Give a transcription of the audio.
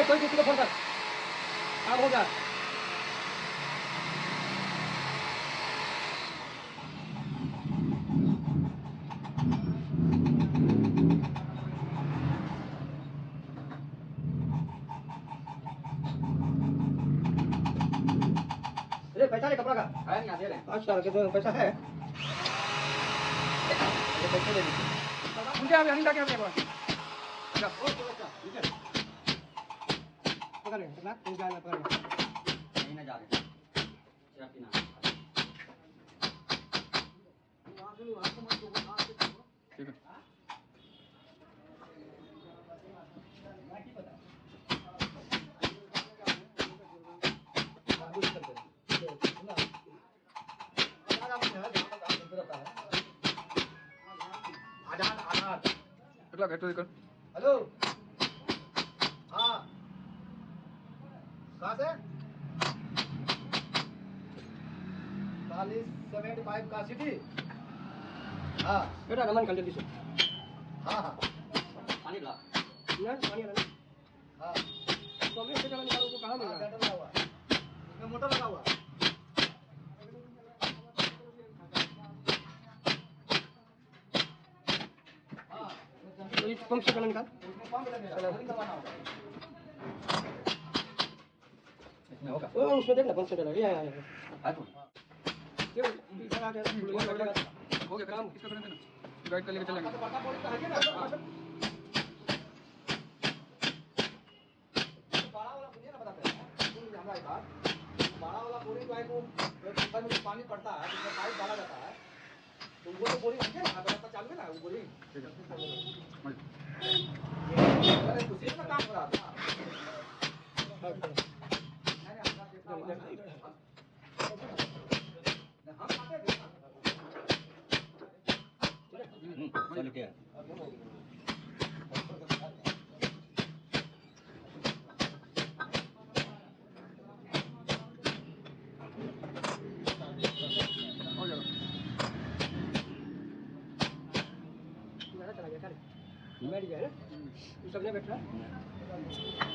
कोई किसी को फोन कर, काम हो गया। पैसा ले कपड़ा का है नहीं, दे रहे हैं। अच्छा कितना पैसा है? ये पैसे दे दीजिए। मुझे अभी हनी जाके पकड़ कितना तुम जाना पकड़ नहीं ना जा रहे सिर्फ ना ठीक है। हेलो, हाँ कहाँ से? 4075 का सिटी। हाँ बेटा नमन कर जल्दी से। हाँ हाँ पानी ला ना, पानी ला। हाँ तो अभी से चला निकालो तो कहाँ मिल रहा है? लगा हुआ है इसमें, मोटर लगा हुआ है। पंप से निकाल, पंप लगेगा, इसमें होगा। ओ उसमें देख ना, पंप से डाला ये है तो ये इधर आ गया, हो गया काम। इसका करने देना, गाइड कर लेके चलेंगे। बड़ा बोल तो है ना, बड़ा वाला सुनिए ना, बताते हैं सुनिए हमारा एक बात। बड़ा वाला बोरी जो है वो पंखा में पानी पड़ता है, उसमें पाइप डाला जाता है, तो वो तो बोरी है ना, रास्ता चालू है ना वो बोरी। ठीक है अरे उसी का काम हो रहा था। चलो क्या चला गया, बैठ गया है ना, सब नहीं बैठ रहा।